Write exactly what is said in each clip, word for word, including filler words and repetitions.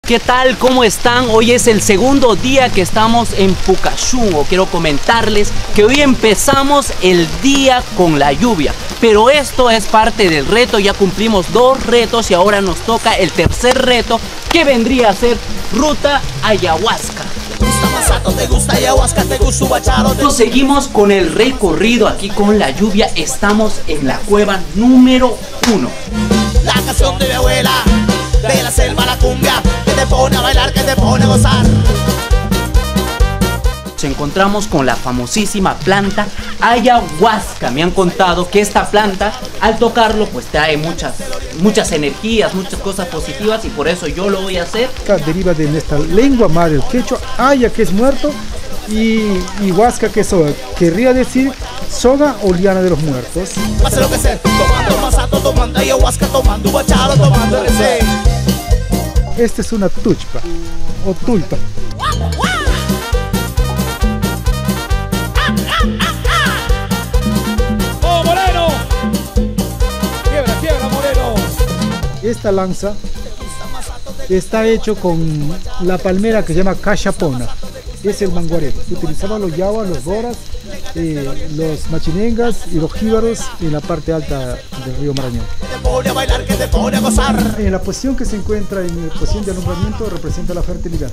¿Qué tal? ¿Cómo están? Hoy es el segundo día que estamos en Pucallungo. Quiero comentarles que hoy empezamos el día con la lluvia, pero esto es parte del reto. Ya cumplimos dos retos y ahora nos toca el tercer reto, que vendría a ser ruta ayahuasca. ¿Te gusta ayahuasca? ¿Te gusta bachado? Nos seguimos con el recorrido aquí con la lluvia. Estamos en la cueva número uno. La canción de mi abuela, de la selva la cumbia, que te pone a bailar, que te pone a gozar. Nos encontramos con la famosísima planta ayahuasca. Me han contado que esta planta, al tocarlo, pues trae muchas, muchas energías, muchas cosas positivas, y por eso yo lo voy a hacer. Deriva de nuestra lengua madre, el quechua, aya, que es muerto, y, y huasca, que es soga. Querría decir soga o liana de los muertos. Pase lo que sea, tomando masato, tomando ayahuasca, tomando bachado, tomando L C. Esta es una tuchpa o tulpa. ¡Oh, Moreno! ¡Quiebra, quiebra, Moreno! Esta lanza está hecho con la palmera que se llama cachapona. Es el manguarero. Se utilizaban los yaguas, los boras, eh, los machinengas y los jíbaros en la parte alta del río Marañón. Te pone a bailar, que te pone a gozar. En la posición que se encuentra en la posición de alumbramiento representa la fertilidad.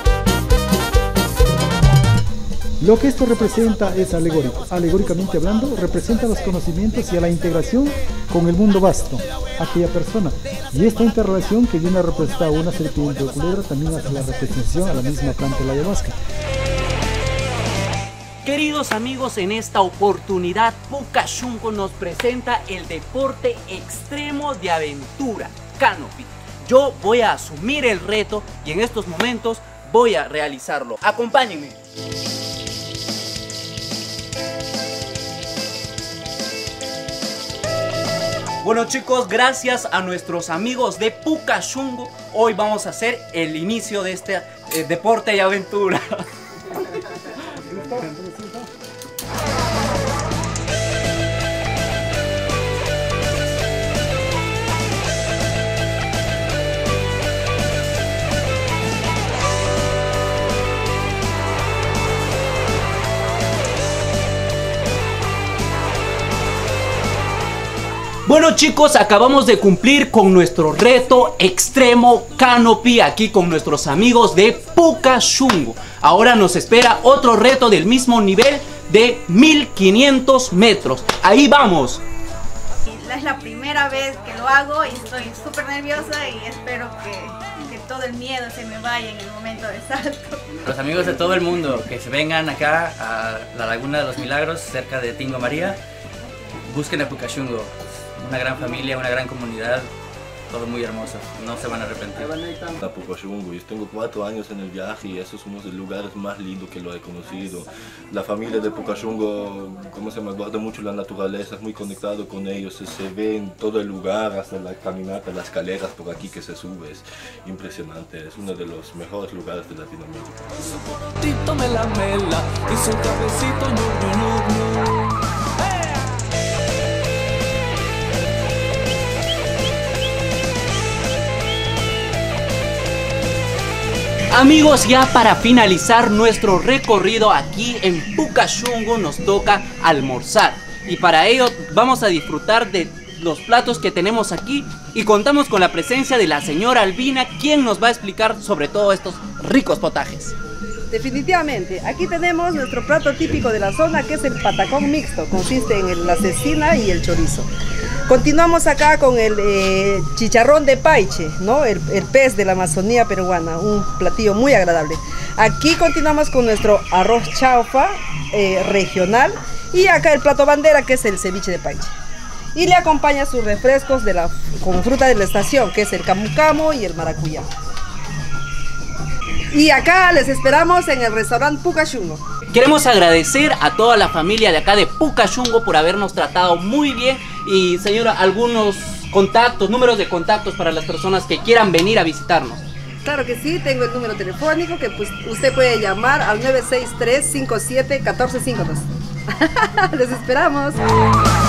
Lo que esto representa es alegórico. Alegóricamente hablando, representa los conocimientos y a la integración con el mundo vasto, aquella persona. Y esta interrelación que viene a representar una serpiente o culebra también hace la representación a la misma planta de la ayahuasca. Queridos amigos, en esta oportunidad Pucallungo nos presenta el deporte extremo de aventura, canopy. Yo voy a asumir el reto y en estos momentos voy a realizarlo. Acompáñenme. Bueno chicos, gracias a nuestros amigos de Pucallungo, hoy vamos a hacer el inicio de este eh, deporte y aventura. Bueno chicos, acabamos de cumplir con nuestro reto extremo canopy aquí con nuestros amigos de Pucallungo. Ahora nos espera otro reto del mismo nivel de mil quinientos metros. Ahí vamos. Es la primera vez que lo hago y estoy súper nerviosa y espero que, que todo el miedo se me vaya en el momento del salto. Los amigos de todo el mundo que se vengan acá a la Laguna de los Milagros, cerca de Tingo María, busquen a Pucallungo. Una gran familia, una gran comunidad, todo muy hermoso, no se van a arrepentir. A Pucallungo, yo tengo cuatro años en el viaje y eso es uno de los lugares más lindos que lo he conocido. La familia de Pucallungo, como se me guarda mucho la naturaleza, es muy conectado con ellos, se, se ve en todo el lugar, hasta la caminata, las escaleras por aquí que se sube, es impresionante, es uno de los mejores lugares de Latinoamérica. Amigos, ya para finalizar nuestro recorrido aquí en Pucallungo nos toca almorzar. Y para ello vamos a disfrutar de los platos que tenemos aquí y contamos con la presencia de la señora Albina, quien nos va a explicar sobre todos estos ricos potajes. Definitivamente, aquí tenemos nuestro plato típico de la zona, que es el patacón mixto. Consiste en la cecina y el chorizo. Continuamos acá con el eh, chicharrón de paiche, ¿no? El, el pez de la Amazonía peruana, un platillo muy agradable. Aquí continuamos con nuestro arroz chaufa eh, regional, y acá el plato bandera, que es el ceviche de paiche. Y le acompaña sus refrescos de la, con fruta de la estación, que es el camu camu y el maracuyá. Y acá les esperamos en el restaurante Pucallungo. Queremos agradecer a toda la familia de acá de Pucallungo por habernos tratado muy bien. Y señora, algunos contactos, números de contactos para las personas que quieran venir a visitarnos. Claro que sí, tengo el número telefónico que pues, usted puede llamar al nueve seis tres, cinco siete, uno cuatro cinco dos. Les esperamos.